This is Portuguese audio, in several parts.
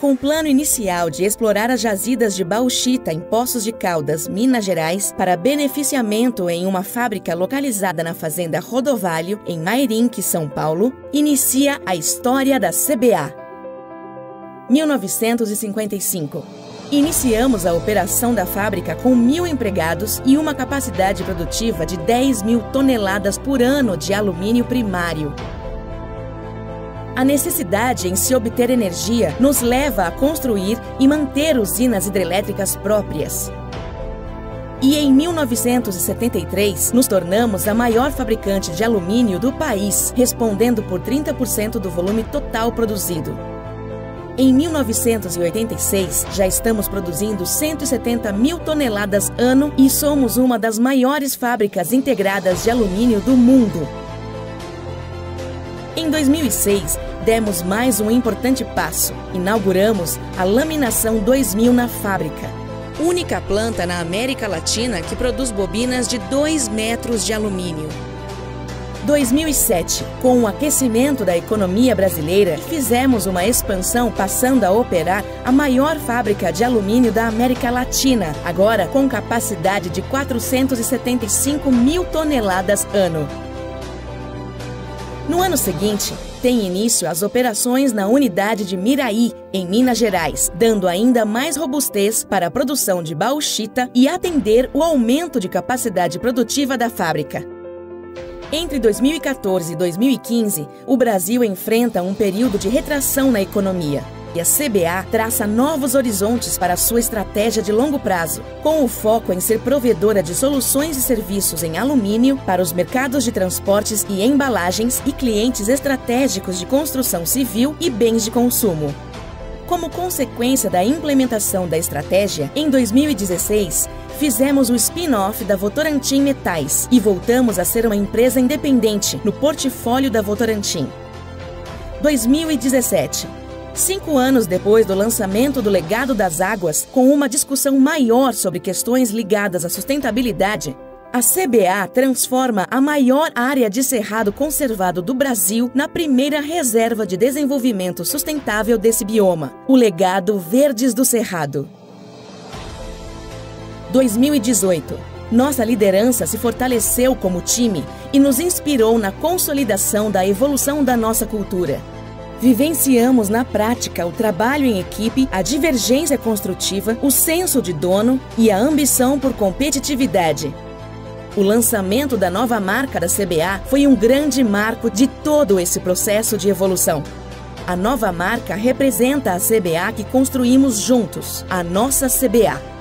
Com o plano inicial de explorar as jazidas de bauxita em Poços de Caldas, Minas Gerais, para beneficiamento em uma fábrica localizada na fazenda Rodovalho, em Mairinque, São Paulo, inicia a história da CBA. 1955. Iniciamos a operação da fábrica com 1.000 empregados e uma capacidade produtiva de 10.000 toneladas por ano de alumínio primário. A necessidade em se obter energia nos leva a construir e manter usinas hidrelétricas próprias. E em 1973, nos tornamos a maior fabricante de alumínio do país, respondendo por 30% do volume total produzido. Em 1986, já estamos produzindo 170.000 toneladas ano e somos uma das maiores fábricas integradas de alumínio do mundo. Em 2006, demos mais um importante passo. Inauguramos a Laminação 2000 na fábrica. Única planta na América Latina que produz bobinas de 2 metros de alumínio. 2007, com o aquecimento da economia brasileira, fizemos uma expansão passando a operar a maior fábrica de alumínio da América Latina, agora com capacidade de 475.000 toneladas ano. No ano seguinte, tem início as operações na unidade de Miraí, em Minas Gerais, dando ainda mais robustez para a produção de bauxita e atender o aumento de capacidade produtiva da fábrica. Entre 2014 e 2015, o Brasil enfrenta um período de retração na economia. E a CBA traça novos horizontes para a sua estratégia de longo prazo, com o foco em ser provedora de soluções e serviços em alumínio para os mercados de transportes e embalagens e clientes estratégicos de construção civil e bens de consumo. Como consequência da implementação da estratégia, em 2016, fizemos o spin-off da Votorantim Metais e voltamos a ser uma empresa independente no portfólio da Votorantim. 2017. 5 anos depois do lançamento do Legado das Águas, com uma discussão maior sobre questões ligadas à sustentabilidade, a CBA transforma a maior área de cerrado conservado do Brasil na primeira reserva de desenvolvimento sustentável desse bioma, o Legado Verdes do Cerrado. 2018. Nossa liderança se fortaleceu como time e nos inspirou na consolidação da evolução da nossa cultura. Vivenciamos na prática o trabalho em equipe, a divergência construtiva, o senso de dono e a ambição por competitividade. O lançamento da nova marca da CBA foi um grande marco de todo esse processo de evolução. A nova marca representa a CBA que construímos juntos, a nossa CBA.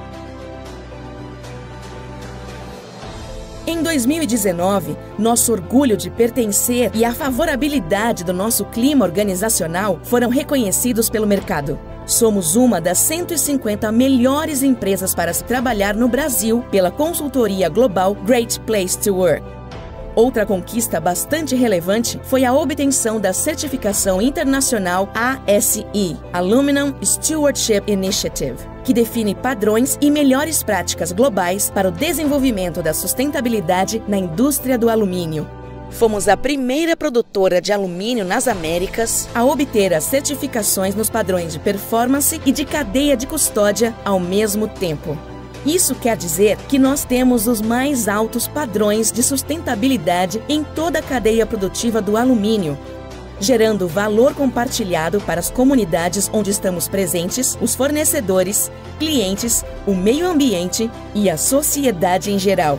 Em 2019, nosso orgulho de pertencer e a favorabilidade do nosso clima organizacional foram reconhecidos pelo mercado. Somos uma das 150 melhores empresas para se trabalhar no Brasil pela consultoria global Great Place to Work. Outra conquista bastante relevante foi a obtenção da certificação internacional ASI, Aluminum Stewardship Initiative, que define padrões e melhores práticas globais para o desenvolvimento da sustentabilidade na indústria do alumínio. Fomos a primeira produtora de alumínio nas Américas a obter as certificações nos padrões de performance e de cadeia de custódia ao mesmo tempo. Isso quer dizer que nós temos os mais altos padrões de sustentabilidade em toda a cadeia produtiva do alumínio, gerando valor compartilhado para as comunidades onde estamos presentes, os fornecedores, clientes, o meio ambiente e a sociedade em geral.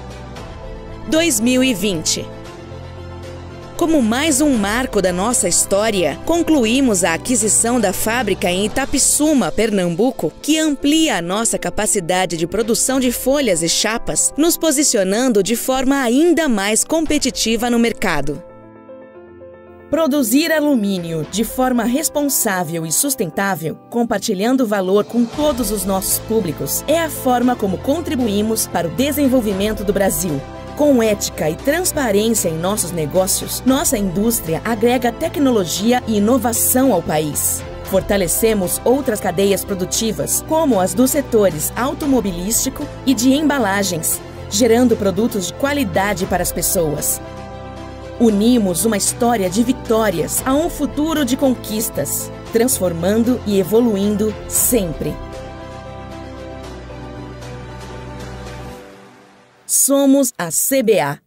2020. Como mais um marco da nossa história, concluímos a aquisição da fábrica em Itapissuma, Pernambuco, que amplia a nossa capacidade de produção de folhas e chapas, nos posicionando de forma ainda mais competitiva no mercado. Produzir alumínio de forma responsável e sustentável, compartilhando valor com todos os nossos públicos, é a forma como contribuímos para o desenvolvimento do Brasil. Com ética e transparência em nossos negócios, nossa indústria agrega tecnologia e inovação ao país. Fortalecemos outras cadeias produtivas, como as dos setores automobilístico e de embalagens, gerando produtos de qualidade para as pessoas. Unimos uma história de vitórias a um futuro de conquistas. transformando e evoluindo sempre. Somos a CBA.